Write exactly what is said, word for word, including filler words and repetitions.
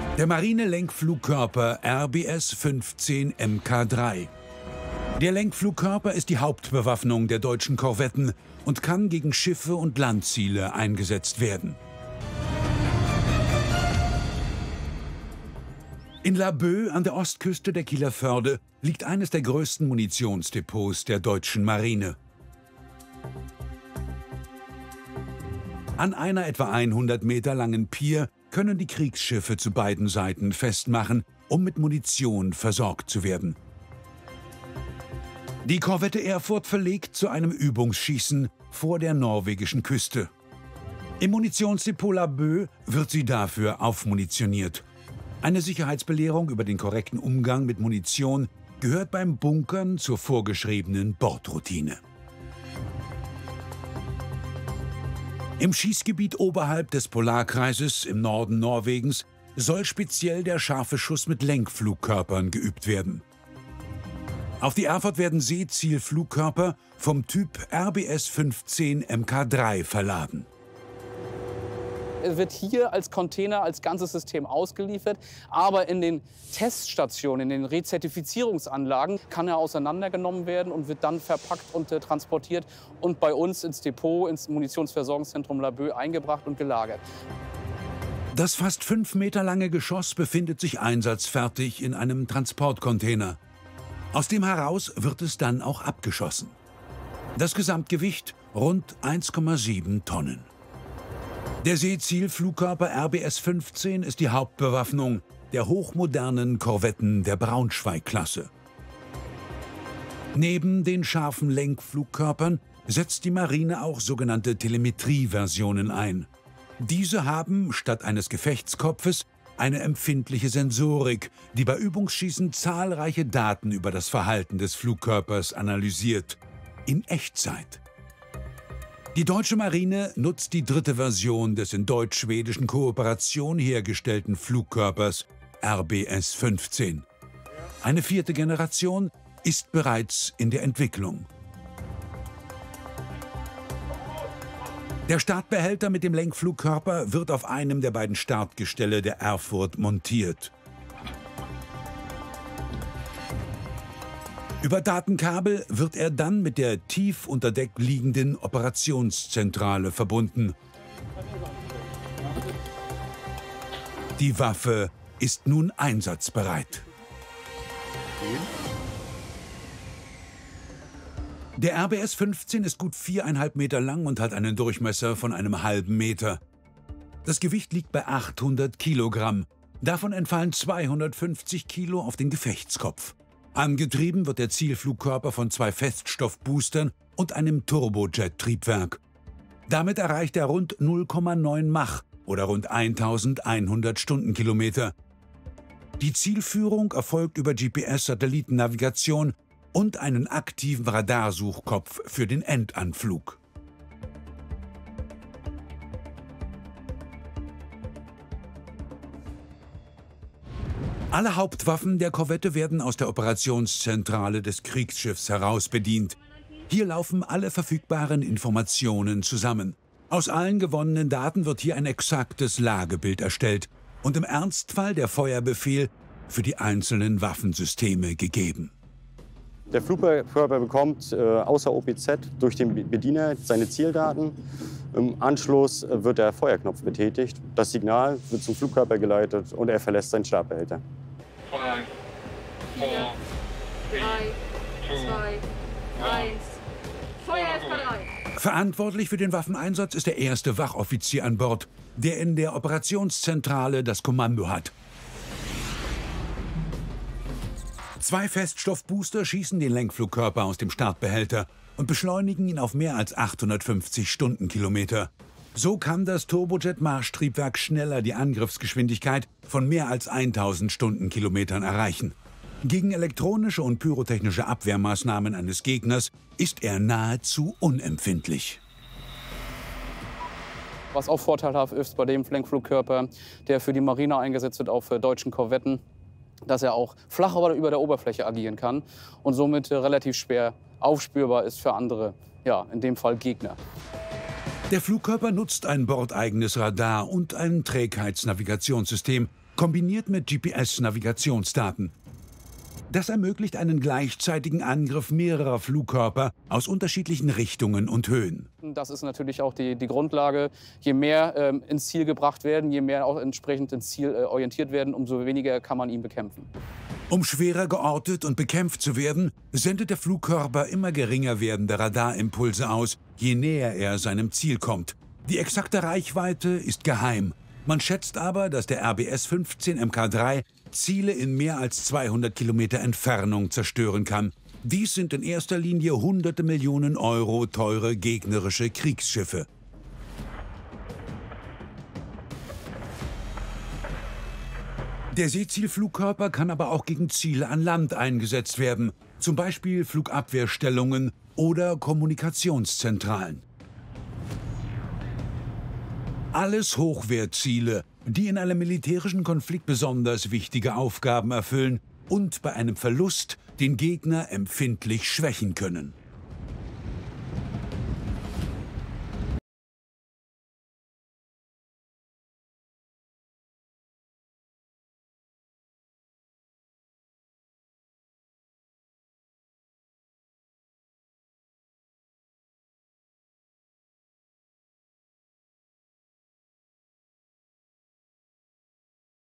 Der Marine-Lenkflugkörper R B S fünfzehn M K drei. Der Lenkflugkörper ist die Hauptbewaffnung der deutschen Korvetten und kann gegen Schiffe und Landziele eingesetzt werden. In Laboe an der Ostküste der Kieler Förde liegt eines der größten Munitionsdepots der deutschen Marine. An einer etwa hundert Meter langen Pier können die Kriegsschiffe zu beiden Seiten festmachen, um mit Munition versorgt zu werden. Die Korvette Erfurt verlegt zu einem Übungsschießen vor der norwegischen Küste. Im Munitionsdepot Laboe wird sie dafür aufmunitioniert. Eine Sicherheitsbelehrung über den korrekten Umgang mit Munition gehört beim Bunkern zur vorgeschriebenen Bordroutine. Im Schießgebiet oberhalb des Polarkreises im Norden Norwegens soll speziell der scharfe Schuss mit Lenkflugkörpern geübt werden. Auf die Erfurt werden Seezielflugkörper vom Typ R B S fünfzehn M K drei verladen. Er wird hier als Container, als ganzes System ausgeliefert. Aber in den Teststationen, in den Rezertifizierungsanlagen kann er auseinandergenommen werden und wird dann verpackt und äh, transportiert und bei uns ins Depot, ins Munitionsversorgungszentrum Laboe eingebracht und gelagert. Das fast fünf Meter lange Geschoss befindet sich einsatzfertig in einem Transportcontainer. Aus dem heraus wird es dann auch abgeschossen. Das Gesamtgewicht rund eins Komma sieben Tonnen. Der Seezielflugkörper R B S fünfzehn ist die Hauptbewaffnung der hochmodernen Korvetten der Braunschweig-Klasse. Neben den scharfen Lenkflugkörpern setzt die Marine auch sogenannte Telemetrieversionen ein. Diese haben statt eines Gefechtskopfes eine empfindliche Sensorik, die bei Übungsschießen zahlreiche Daten über das Verhalten des Flugkörpers analysiert. In Echtzeit. Die deutsche Marine nutzt die dritte Version des in deutsch-schwedischen Kooperation hergestellten Flugkörpers R B S fünfzehn. Eine vierte Generation ist bereits in der Entwicklung. Der Startbehälter mit dem Lenkflugkörper wird auf einem der beiden Startgestelle der Erfurt montiert. Über Datenkabel wird er dann mit der tief unter Deck liegenden Operationszentrale verbunden. Die Waffe ist nun einsatzbereit. Der R B S fünfzehn ist gut viereinhalb Meter lang und hat einen Durchmesser von einem halben Meter. Das Gewicht liegt bei achthundert Kilogramm. Davon entfallen zweihundertfünfzig Kilo auf den Gefechtskopf. Angetrieben wird der Zielflugkörper von zwei Feststoffboostern und einem Turbojet-Triebwerk. Damit erreicht er rund null Komma neun Mach oder rund eintausendeinhundert Stundenkilometer. Die Zielführung erfolgt über G P S-Satellitennavigation und einen aktiven Radarsuchkopf für den Endanflug. Alle Hauptwaffen der Korvette werden aus der Operationszentrale des Kriegsschiffs heraus bedient. Hier laufen alle verfügbaren Informationen zusammen. Aus allen gewonnenen Daten wird hier ein exaktes Lagebild erstellt und im Ernstfall der Feuerbefehl für die einzelnen Waffensysteme gegeben. Der Flugkörper bekommt äh, außer O P Z durch den Bediener seine Zieldaten. Im Anschluss wird der Feuerknopf betätigt. Das Signal wird zum Flugkörper geleitet und er verlässt seinen Startbehälter. Five, four, three, zwei, eins. Feuer ist bereit! Verantwortlich für den Waffeneinsatz ist der erste Wachoffizier an Bord, der in der Operationszentrale das Kommando hat. Zwei Feststoffbooster schießen den Lenkflugkörper aus dem Startbehälter und beschleunigen ihn auf mehr als achthundertfünfzig Stundenkilometer. So kann das Turbojet-Marschtriebwerk schneller die Angriffsgeschwindigkeit von mehr als tausend Stundenkilometern erreichen. Gegen elektronische und pyrotechnische Abwehrmaßnahmen eines Gegners ist er nahezu unempfindlich. Was auch vorteilhaft ist bei dem Lenkflugkörper, der für die Marine eingesetzt wird, auch für deutschen Korvetten, dass er auch flach über der Oberfläche agieren kann und somit relativ schwer aufspürbar ist für andere, ja, in dem Fall Gegner. Der Flugkörper nutzt ein bordeigenes Radar und ein Trägheitsnavigationssystem, kombiniert mit G P S-Navigationsdaten. Das ermöglicht einen gleichzeitigen Angriff mehrerer Flugkörper aus unterschiedlichen Richtungen und Höhen. Das ist natürlich auch die, die Grundlage. Je mehr ähm, ins Ziel gebracht werden, je mehr auch entsprechend ins Ziel äh, orientiert werden, umso weniger kann man ihn bekämpfen. Um schwerer geortet und bekämpft zu werden, sendet der Flugkörper immer geringer werdende Radarimpulse aus, je näher er seinem Ziel kommt. Die exakte Reichweite ist geheim. Man schätzt aber, dass der R B S fünfzehn M K drei Ziele in mehr als zweihundert Kilometer Entfernung zerstören kann. Dies sind in erster Linie hunderte Millionen Euro teure gegnerische Kriegsschiffe. Der Seezielflugkörper kann aber auch gegen Ziele an Land eingesetzt werden, zum Beispiel Flugabwehrstellungen oder Kommunikationszentralen. Alles Hochwertziele, die in einem militärischen Konflikt besonders wichtige Aufgaben erfüllen und bei einem Verlust den Gegner empfindlich schwächen können.